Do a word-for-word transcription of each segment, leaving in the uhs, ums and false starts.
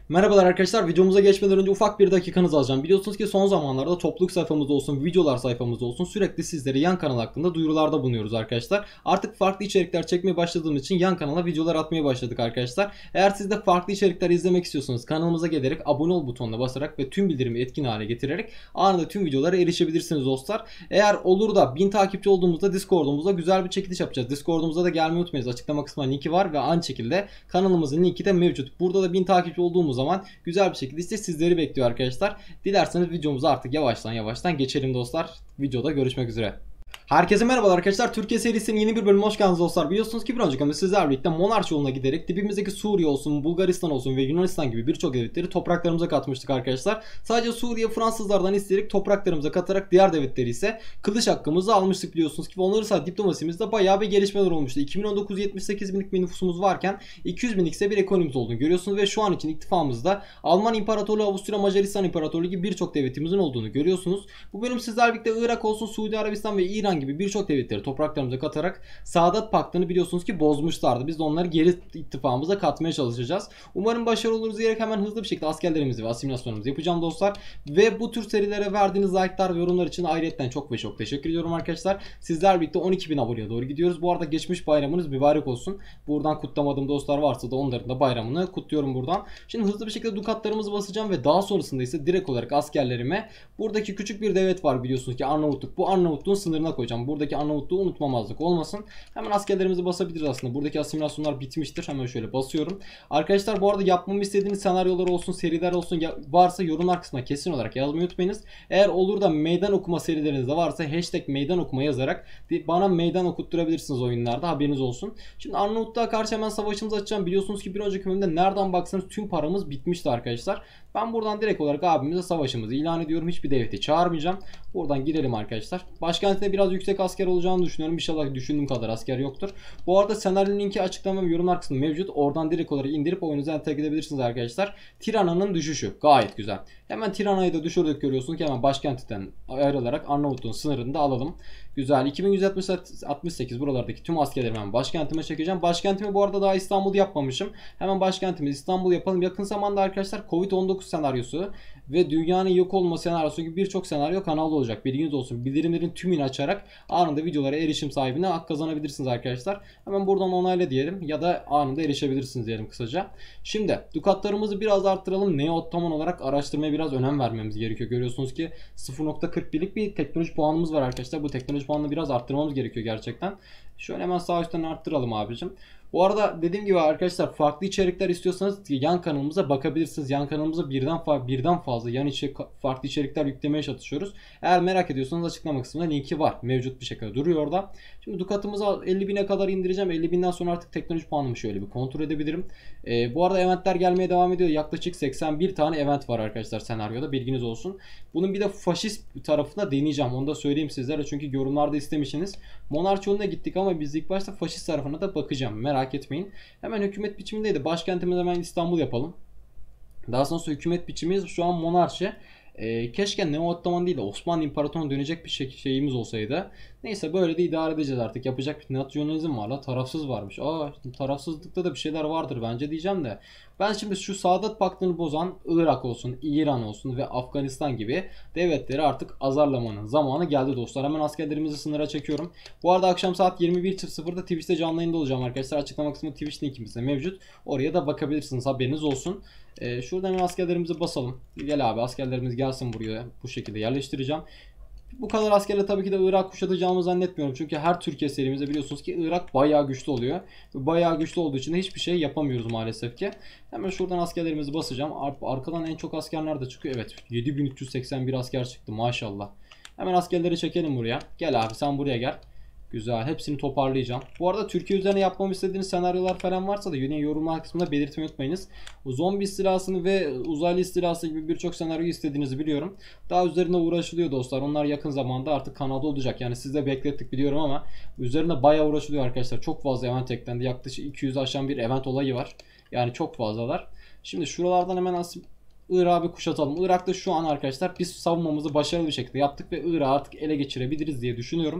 Merhabalar arkadaşlar, videomuza geçmeden önce ufak bir dakikanızı alacağım. Biliyorsunuz ki son zamanlarda topluluk sayfamızda olsun, videolar sayfamızda olsun sürekli sizlere yan kanal hakkında duyurularda bulunuyoruz arkadaşlar. Artık farklı içerikler çekmeye başladığımız için yan kanala videolar atmaya başladık arkadaşlar. Eğer siz de farklı içerikler izlemek istiyorsanız kanalımıza gelerek abone ol butonuna basarak ve tüm bildirimi etkin hale getirerek anında tüm videolara erişebilirsiniz dostlar. Eğer olur da bin takipçi olduğumuzda Discord'umuzda güzel bir çekiliş yapacağız. Discord'umuza da gelmeyi unutmayınız. Açıklama kısmında linki var ve aynı şekilde kanalımızın linki de mevcut. Burada da bin takipçi olduğumuz zaman güzel bir şekilde işte sizleri bekliyor arkadaşlar. Dilerseniz videomuza artık yavaştan yavaştan geçelim dostlar. Videoda görüşmek üzere. Herkese merhabalar arkadaşlar. Türkiye serisinin yeni bir bölümüne hoş geldiniz dostlar. Biliyorsunuz ki bir önceki bölümde sizlerle birlikte monarşi yoluna giderek dibimizdeki Suriye olsun, Bulgaristan olsun ve Yunanistan gibi birçok devletleri topraklarımıza katmıştık arkadaşlar. Sadece Suriye Fransızlardan isteyerek topraklarımıza katarak diğer devletleri ise kılıç hakkımızı almıştık biliyorsunuz ki. Onları ise diplomasimizde bayağı bir gelişmeler olmuştu. iki bin on dokuz yetmiş sekiz binlik bir nüfusumuz varken iki yüz binlik ise bir ekonomimiz olduğunu görüyorsunuz ve şu an için ittifakımızda Alman İmparatorluğu, Avusturya Macaristan İmparatorluğu gibi birçok devletimizin olduğunu görüyorsunuz. Bu bölüm sizlerle birlikte Irak olsun, Suudi Arabistan ve İran gibi birçok devletleri topraklarımıza katarak Saadat Paktı'nı biliyorsunuz ki bozmuşlardı. Biz de onları geri ittifakımıza katmaya çalışacağız. Umarım başarılı oluruz diyerek hemen hızlı bir şekilde askerlerimizi ve asimilasyonumuzu yapacağım dostlar. Ve bu tür serilere verdiğiniz like'lar ve yorumlar için ayrıyetten çok ve çok teşekkür ediyorum arkadaşlar. Sizler birlikte on iki bin aboneye doğru gidiyoruz. Bu arada geçmiş bayramınız mübarek olsun. Buradan kutlamadığım dostlar varsa da onların da bayramını kutluyorum buradan. Şimdi hızlı bir şekilde dukatlarımızı basacağım ve daha sonrasında ise direkt olarak askerlerime buradaki küçük bir devlet var biliyorsunuz ki Arnavutluk. Bu Arnavutluğun sınırına koyacağım. Buradaki Arnavutluğu unutmamazlık olmasın. Hemen askerlerimizi basabiliriz aslında. Buradaki asimilasyonlar bitmiştir. Hemen şöyle basıyorum. Arkadaşlar bu arada yapmamı istediğiniz senaryolar olsun, seriler olsun varsa yorumlar kısmına kesin olarak yazmayı unutmayınız. Eğer olur da meydan okuma serileriniz de varsa hashtag meydan okuma yazarak bana meydan okutturabilirsiniz oyunlarda, haberiniz olsun. Şimdi Arnavutluğa karşı hemen savaşımızı açacağım. Biliyorsunuz ki bir önceki bölümde nereden baksanız tüm paramız bitmişti arkadaşlar. Ben buradan direkt olarak abimize savaşımızı ilan ediyorum. Hiçbir devleti çağırmayacağım. Buradan girelim arkadaşlar. Başkentinde biraz yüksek asker olacağını düşünüyorum. İnşallah düşündüğüm kadar asker yoktur. Bu arada senaryo linki açıklama ve yorumlar kısmında mevcut. Oradan direkt olarak indirip oyununuza entegre edebilirsiniz arkadaşlar. Tirana'nın düşüşü. Gayet güzel. Hemen Tirana'yı da düşürdük görüyorsunuz ki hemen başkentinden ayrılarak Arnavutluğun sınırını da alalım. Güzel. iki bin yüz altmış sekiz buralardaki tüm askerlerimi hemen başkentime çekeceğim. Başkentimi bu arada daha İstanbul yapmamışım. Hemen başkentimiz İstanbul yapalım. Yakın zamanda arkadaşlar Covid on dokuz senaryosu ve dünyanın yok olma senaryosu gibi birçok senaryo kanalda olacak. Bilginiz olsun. Bildirimlerin tümünü açarak anında videolara erişim sahibine hak kazanabilirsiniz arkadaşlar. Hemen buradan onayla diyelim ya da anında erişebilirsiniz diyelim kısaca. Şimdi dukatlarımızı biraz arttıralım. Neo Ottoman olarak araştırmaya biraz önem vermemiz gerekiyor. Görüyorsunuz ki sıfır nokta kırk birlik bir teknoloji puanımız var arkadaşlar. Bu teknoloji puanını biraz arttırmamız gerekiyor gerçekten. Şöyle hemen sağ üstten arttıralım abicim. Bu arada dediğim gibi arkadaşlar farklı içerikler istiyorsanız yan kanalımıza bakabilirsiniz. Yan kanalımıza birden fa birden fazla yan içi farklı içerikler yüklemeye çalışıyoruz. Eğer merak ediyorsanız açıklama kısmında linki var. Mevcut bir şekilde duruyor orada. Şimdi dukatımızı elli bine kadar indireceğim. elli binden sonra artık teknoloji puanımı şöyle bir kontrol edebilirim. Ee, bu arada eventler gelmeye devam ediyor. Yaklaşık seksen bir tane event var arkadaşlar senaryoda. Bilginiz olsun. Bunun bir de faşist tarafına deneyeceğim. Onu da söyleyeyim sizlere. Çünkü yorumlarda istemişsiniz. Monarşi yoluna gittik ama biz ilk başta faşist tarafına da bakacağım. Merak etmeyin. Hemen hükümet biçimindeydi. Başkentimiz hemen İstanbul yapalım. Daha sonra hükümet biçimimiz şu an monarşi. E, keşke Neo Ottoman değil de Osmanlı İmparatorluğu'na dönecek bir şey, şeyimiz olsaydı. Neyse böyle de idare edeceğiz artık. Yapacak bir nasyonalizm var la. Tarafsız varmış. Aa, tarafsızlıkta da bir şeyler vardır bence diyeceğim de. Ben şimdi şu Saadat Paktı'nı bozan Irak olsun, İran olsun ve Afganistan gibi devletleri artık azarlamanın zamanı geldi dostlar. Hemen askerlerimizi sınıra çekiyorum. Bu arada akşam saat yirmi bir sıfırda Twitch'te canlı yayında olacağım arkadaşlar. Açıklama kısmında Twitch linkimiz de mevcut. Oraya da bakabilirsiniz, haberiniz olsun. Ee, şuradan hemen askerlerimizi basalım. Gel abi, askerlerimiz gelsin buraya. Bu şekilde yerleştireceğim. Bu kadar askerle tabii ki de Irak kuşatacağımı zannetmiyorum. Çünkü her Türkiye serimizde biliyorsunuz ki Irak bayağı güçlü oluyor. Bayağı güçlü olduğu için de hiçbir şey yapamıyoruz maalesef ki. Hemen şuradan askerlerimizi basacağım. Ar arkadan en çok asker nerede çıkıyor? Evet, yedi bin üç yüz seksen bir asker çıktı maşallah. Hemen askerleri çekelim buraya. Gel abi, sen buraya gel. Güzel. Hepsini toparlayacağım. Bu arada Türkiye üzerine yapmamı istediğiniz senaryolar falan varsa da yine yorumlar kısmında belirtmeyi unutmayınız. Zombi istilasını ve uzaylı istilası gibi birçok senaryo istediğinizi biliyorum. Daha üzerinde uğraşılıyor dostlar. Onlar yakın zamanda artık kanalda olacak. Yani siz de beklettik biliyorum ama üzerinde bayağı uğraşılıyor arkadaşlar. Çok fazla event eklendi. Yaklaşık iki yüz aşan bir event olayı var. Yani çok fazlalar. Şimdi şuralardan hemen aslında Irak'ı kuşatalım. Irak'ta şu an arkadaşlar biz savunmamızı başarılı bir şekilde yaptık ve Irak'ı artık ele geçirebiliriz diye düşünüyorum.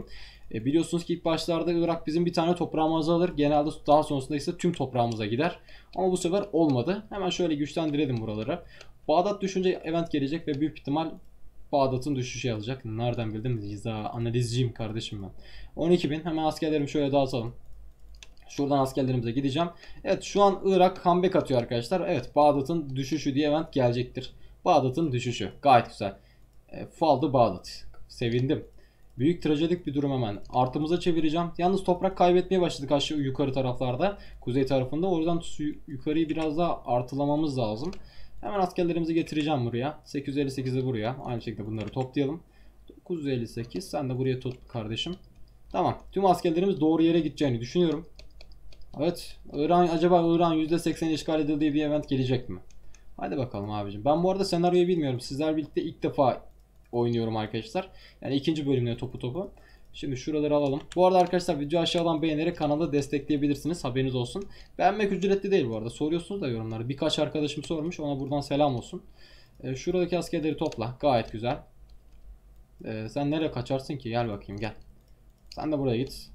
E, biliyorsunuz ki ilk başlarda Irak bizim bir tane toprağımızı alır. Genelde daha sonrasında ise tüm toprağımıza gider. Ama bu sefer olmadı. Hemen şöyle güçlendirelim buraları. Bağdat düşünce event gelecek ve büyük ihtimal Bağdat'ın düşüşü alacak. Nereden bildim? Liza analizciyim kardeşim ben. on iki bin. Hemen askerlerimi şöyle dağıtalım. Şuradan askerlerimize gideceğim. Evet, şu an Irak comeback atıyor arkadaşlar. Evet, Bağdat'ın düşüşü diye event gelecektir. Bağdat'ın düşüşü. Gayet güzel. E, Faldı Bağdat. Sevindim. Büyük trajedik bir durum hemen. Artımıza çevireceğim. Yalnız toprak kaybetmeye başladık aşağı yukarı taraflarda. Kuzey tarafında. O yüzden yukarıyı biraz daha artılamamız lazım. Hemen askerlerimizi getireceğim buraya. sekiz yüz elli sekizi buraya. Aynı şekilde bunları toplayalım. dokuz yüz elli sekiz. Sen de buraya tut kardeşim. Tamam. Tüm askerlerimiz doğru yere gideceğini düşünüyorum. Evet. İran, acaba İran yüzde seksen işgal edildi diye bir event gelecek mi? Hadi bakalım abicim. Ben bu arada senaryoyu bilmiyorum. Sizler birlikte ilk defa oynuyorum arkadaşlar. Yani ikinci bölümde topu topu. Şimdi şuraları alalım. Bu arada arkadaşlar video aşağıdan beğenerek kanalı destekleyebilirsiniz. Haberiniz olsun. Beğenmek ücretli değil bu arada. Soruyorsunuz da yorumlarda. Birkaç arkadaşım sormuş. Ona buradan selam olsun. Ee, şuradaki askerleri topla. Gayet güzel. Ee, sen nereye kaçarsın ki? Gel bakayım gel. Sen de buraya git.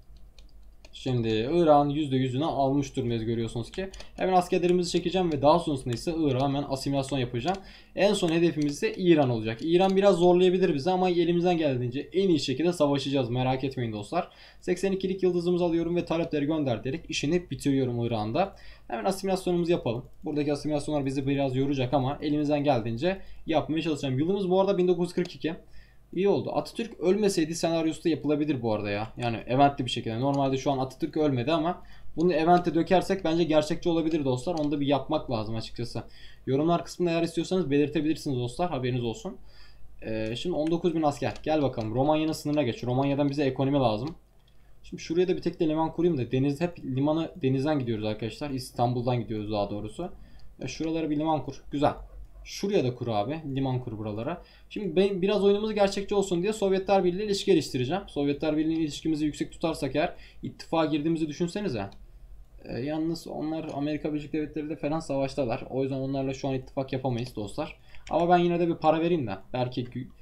Şimdi İran yüzde yüzünü almış durumdayız, görüyorsunuz ki. Hemen askerlerimizi çekeceğim ve daha sonrasında ise Irak'a hemen asimilasyon yapacağım. En son hedefimiz ise İran olacak. İran biraz zorlayabilir bizi ama elimizden geldiğince en iyi şekilde savaşacağız. Merak etmeyin dostlar. seksen ikilik yıldızımızı alıyorum ve talepleri gönder diyerek işini bitiriyorum İran'da. Hemen asimilasyonumuzu yapalım. Buradaki asimilasyonlar bizi biraz yoracak ama elimizden geldiğince yapmaya çalışacağım. Yılımız bu arada bin dokuz yüz kırk iki. İyi oldu. Atatürk ölmeseydi senaryosu da yapılabilir bu arada ya. Yani eventli bir şekilde. Normalde şu an Atatürk ölmedi ama bunu evente dökersek bence gerçekçi olabilir dostlar. Onu da bir yapmak lazım açıkçası. Yorumlar kısmında eğer istiyorsanız belirtebilirsiniz dostlar. Haberiniz olsun. Ee, şimdi on dokuz bin asker. Gel bakalım. Romanya'nın sınırına geç. Romanya'dan bize ekonomi lazım. Şimdi şuraya da bir tek de liman kurayım da. Deniz, hep limanı denizden gidiyoruz arkadaşlar. İstanbul'dan gidiyoruz daha doğrusu. Ya şuralara bir liman kur. Güzel. Şuraya da kur abi. Liman kur buralara. Şimdi ben biraz oyunumuz gerçekçi olsun diye Sovyetler Birliği ile ilişki geliştireceğim. Sovyetler Birliği ilişkimizi yüksek tutarsak eğer ittifaka girdiğimizi düşünsenize. Ee, yalnız onlar Amerika Birleşik Devletleri ile falan savaştalar. O yüzden onlarla şu an ittifak yapamayız dostlar. Ama ben yine de bir para vereyim de. Belki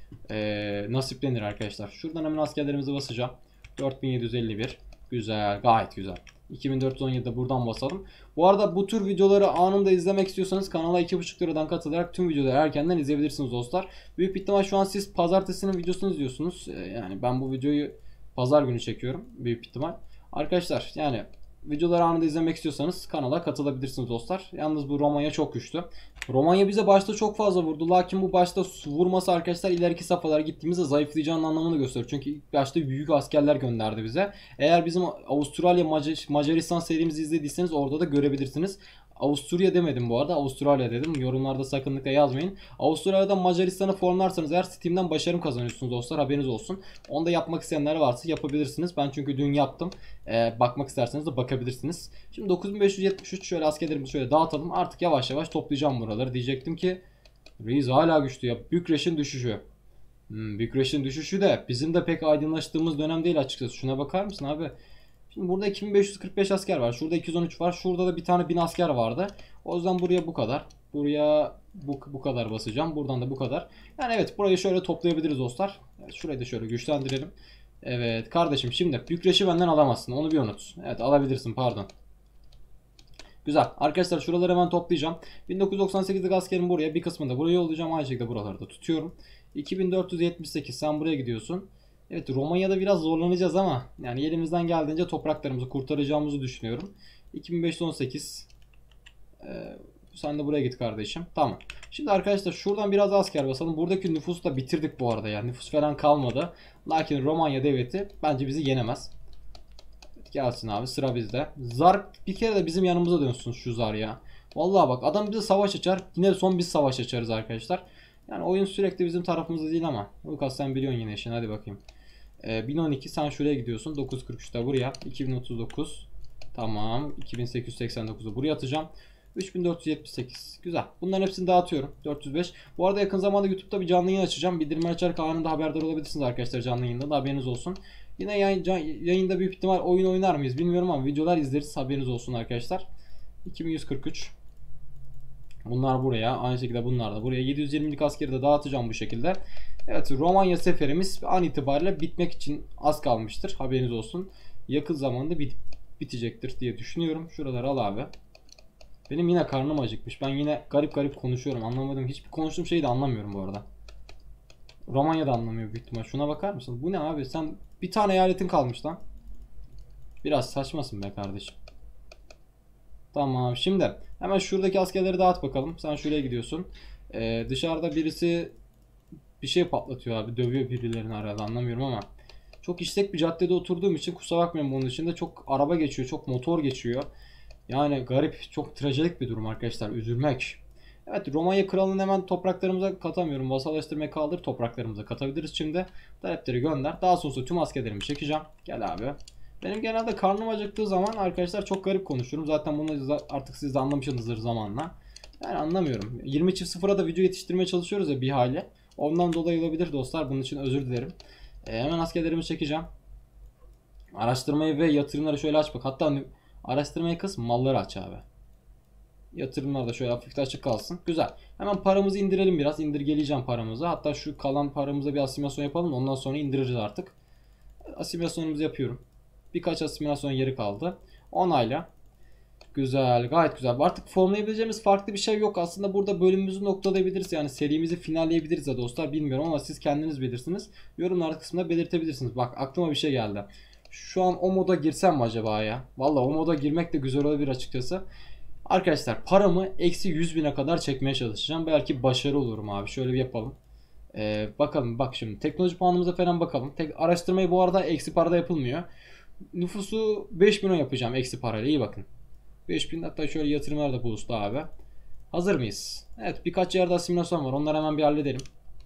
e, nasiplenir arkadaşlar. Şuradan hemen askerlerimizi basacağım. dört bin yedi yüz elli bir. Güzel. Gayet güzel. iki bin dört yüz on yedi'de buradan basalım. Bu arada bu tür videoları anında izlemek istiyorsanız kanala iki buçuk liradan katılarak tüm videoları erkenden izleyebilirsiniz dostlar. Büyük bir ihtimal şu an siz pazartesinin videosunu izliyorsunuz. Yani ben bu videoyu pazar günü çekiyorum büyük ihtimal. Arkadaşlar yani videoları anında izlemek istiyorsanız kanala katılabilirsiniz dostlar. Yalnız bu Romanya çok güçlü. Romanya bize başta çok fazla vurdu. Lakin bu başta vurması arkadaşlar ileriki safhalara gittiğimizde zayıflayacağının anlamını gösteriyor. Çünkü ilk başta büyük askerler gönderdi bize. Eğer bizim Avustralya Macar Macaristan serimizi izlediyseniz orada da görebilirsiniz. Avusturya demedim bu arada. Avustralya dedim. Yorumlarda sakınlıkla yazmayın. Avustralya'dan Macaristan'ı formlarsanız eğer Steam'den başarım kazanıyorsunuz dostlar. Haberiniz olsun. Onu da yapmak isteyenler varsa yapabilirsiniz. Ben çünkü dün yaptım. Ee, bakmak isterseniz de bakabilirsiniz. Şimdi dokuz bin beş yüz yetmiş üç şöyle askerlerimizi şöyle dağıtalım. Artık yavaş yavaş toplayacağım buraları. Diyecektim ki Reis hala güçlü ya. Bükreş'in düşüşü. Hmm, Bükreş'in düşüşü de bizim de pek aydınlaştığımız dönem değil açıkçası. Şuna bakar mısın abi? Şimdi burada iki bin beş yüz kırk beş asker var. Şurada iki yüz on üç var. Şurada da bir tane bin asker vardı. O yüzden buraya bu kadar. Buraya bu, bu kadar basacağım. Buradan da bu kadar. Yani evet, burayı şöyle toplayabiliriz dostlar. Evet, şurayı da şöyle güçlendirelim. Evet kardeşim, şimdi Bükreş'i benden alamazsın. Onu bir unut. Evet, alabilirsin, pardon. Güzel. Arkadaşlar şuraları hemen toplayacağım. bin dokuz yüz doksan sekizlik askerim buraya. Bir kısmını da buraya yollayacağım. Aynı şekilde buraları da tutuyorum. iki bin dört yüz yetmiş sekiz sen buraya gidiyorsun. Evet, Romanya'da biraz zorlanacağız ama yani elimizden geldiğince topraklarımızı kurtaracağımızı düşünüyorum. iki bin beş yüz on sekiz ee, sen de buraya git kardeşim. Tamam. Şimdi arkadaşlar şuradan biraz asker basalım. Buradaki nüfusu da bitirdik bu arada yani. Nüfus falan kalmadı. Lakin Romanya devleti bence bizi yenemez. Evet, gelsin abi, sıra bizde. Zar bir kere de bizim yanımıza dönsün şu zar ya. Vallahi bak, adam bize savaş açar. Yine son biz savaş açarız arkadaşlar. Yani oyun sürekli bizim tarafımızda değil ama. Lucas sen biliyorsun yine işini, hadi bakayım. Ee, bin on iki sen şuraya gidiyorsun. dokuz yüz kırk üçte buraya. iki bin otuz dokuz. Tamam. iki bin sekiz yüz seksen dokuzu buraya atacağım. üç bin dört yüz yetmiş sekiz. Güzel. Bunların hepsini dağıtıyorum. dört yüz beş. Bu arada yakın zamanda YouTube'da bir canlı yayın açacağım. Bildirim açarak anında haberdar olabilirsiniz arkadaşlar canlı yayında da, haberiniz olsun. Yine yayın, can, yayında büyük ihtimal oyun oynar mıyız bilmiyorum ama videolar izleriz, haberiniz olsun arkadaşlar. iki bin yüz kırk üç. Bunlar buraya. Aynı şekilde bunlar da buraya. yedi yüz yirmilik askeri de dağıtacağım bu şekilde. Evet, Romanya seferimiz an itibariyle bitmek için az kalmıştır. Haberiniz olsun. Yakın zamanda bit bitecektir diye düşünüyorum. Şuraları al abi. Benim yine karnım acıkmış. Ben yine garip garip konuşuyorum. Anlamadım. Hiçbir konuştuğum şeyi de anlamıyorum bu arada. Romanya da anlamıyor büyük ihtimal. Şuna bakar mısın? Bu ne abi? Sen bir tane eyaletin kalmış lan. Biraz saçmasın be kardeşim. Tamam, şimdi hemen şuradaki askerleri dağıt bakalım. Sen şuraya gidiyorsun. Ee, dışarıda birisi bir şey patlatıyor abi. Dövüyor birilerini arada, anlamıyorum ama. Çok işlek bir caddede oturduğum için kusura bakmayın, bunun içinde çok araba geçiyor. Çok motor geçiyor. Yani garip, çok trajedik bir durum arkadaşlar. Üzülmek. Evet, Romanya kralını hemen topraklarımıza katamıyorum. Vasallaştırmayı kaldır, topraklarımıza katabiliriz şimdi. Talepleri gönder. Daha sonra tüm askerlerimi çekeceğim. Gel abi. Benim genelde karnım acıktığı zaman arkadaşlar çok garip konuşuyorum. Zaten bunu artık siz de anlamışsınızdır zamanla. Yani anlamıyorum. yirmi çift sıfıra da video yetiştirmeye çalışıyoruz ya bir hali. Ondan dolayı olabilir dostlar. Bunun için özür dilerim. Ee, hemen askerlerimi çekeceğim. Araştırmayı ve yatırımları şöyle aç bak. Hatta araştırmayı kısmı malları aç abi. Yatırımlar da şöyle hafifte açık kalsın. Güzel. Hemen paramızı indirelim biraz. İndirgeleyeceğim paramızı. Hatta şu kalan paramıza bir asimilasyon yapalım. Ondan sonra indiririz artık. Asimilasyonumuzu yapıyorum. Birkaç asimilasyon yeri kaldı. Onayla. Güzel. Gayet güzel. Artık formlayabileceğimiz farklı bir şey yok. Aslında burada bölümümüzü noktalayabiliriz. Yani serimizi finalleyebiliriz ya dostlar. Bilmiyorum ama siz kendiniz bilirsiniz. Yorumlar kısmında belirtebilirsiniz. Bak, aklıma bir şey geldi. Şu an o moda girsem mi acaba ya? Vallahi o moda girmek de güzel olabilir açıkçası. Arkadaşlar paramı eksi yüz bine kadar çekmeye çalışacağım. Belki başarı olurum abi. Şöyle bir yapalım. Ee, bakalım bak şimdi. Teknoloji puanımıza falan bakalım. Tek, araştırmayı bu arada eksi parada yapılmıyor. Nüfusu beş milyon yapacağım eksi parayla. İyi bakın. beş bin, hatta şöyle yatırımlar da boost'u abi. Hazır mıyız? Evet, birkaç yerde asimilasyon var. Onları hemen bir halledelim.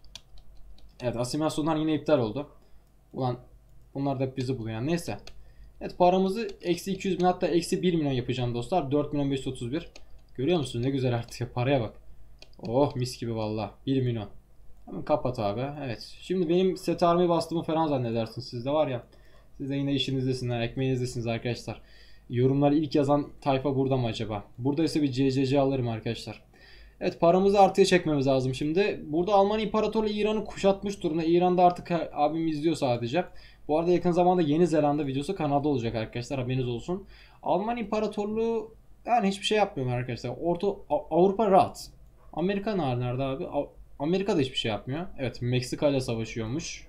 Evet, asimilasyonlar yine iptal oldu. Ulan bunlar da hep bizi buluyor. Yani neyse. Evet, paramızı eksi iki yüz bin, hatta eksi bir milyon yapacağım dostlar. dört milyon beş yüz otuz bir. Görüyor musunuz ne güzel artıyor, paraya bak. Oh mis gibi valla. bir milyon. Hemen kapat abi. Evet. Şimdi benim set armayı bastığımı falan zannedersiniz. Siz de var ya. Siz de yine işinizdesiniz, ekmeğinizdesiniz arkadaşlar. Yorumları ilk yazan tayfa burada mı acaba? Burada ise bir C C C alırım arkadaşlar. Evet, paramızı artıya çekmemiz lazım şimdi. Burada Alman İmparatorluğu İran'ı kuşatmış durumda. İran'da artık abim izliyor sadece. Bu arada yakın zamanda Yeni Zelanda videosu kanalda olacak arkadaşlar, haberiniz olsun. Alman İmparatorluğu yani hiçbir şey yapmıyor arkadaşlar. Orta Avrupa rahat. Amerika nerede abi? Amerika da hiçbir şey yapmıyor. Evet, Meksika ile savaşıyormuş.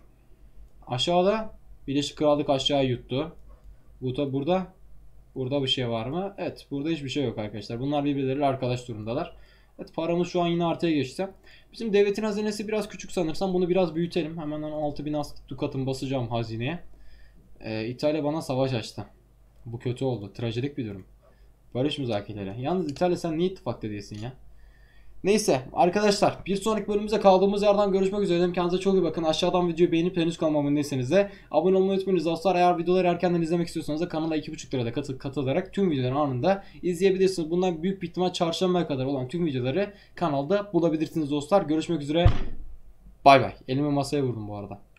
Aşağıda Birleşik Krallık aşağı yuttu. Burada burada burada bir şey var mı? Evet, burada hiçbir şey yok arkadaşlar. Bunlar birbirleriyle arkadaş durumdalar. Evet, paramız şu an yine artıya geçti. Bizim devletin hazinesi biraz küçük sanırsam. Bunu biraz büyütelim. Hemen altı bin dukatımı basacağım hazineye. Ee, İtalya bana savaş açtı. Bu kötü oldu. Trajedik bir durum. Barış müzakereleri. Yalnız İtalya, sen niye ittifakta değilsin ya? Neyse arkadaşlar, bir sonraki bölümümüze kaldığımız yerden görüşmek üzere. Kendinize çok iyi bakın. Aşağıdan videoyu beğenip henüz kanalıma abone değilseniz de abone olmayı unutmayınız dostlar. Eğer videoları erkenden izlemek istiyorsanız da kanala iki buçuk lirada katıl katılarak tüm videoları anında izleyebilirsiniz. Bundan büyük bir ihtimal çarşambaya kadar olan tüm videoları kanalda bulabilirsiniz dostlar. Görüşmek üzere. Bay bay. Elimi masaya vurdum bu arada.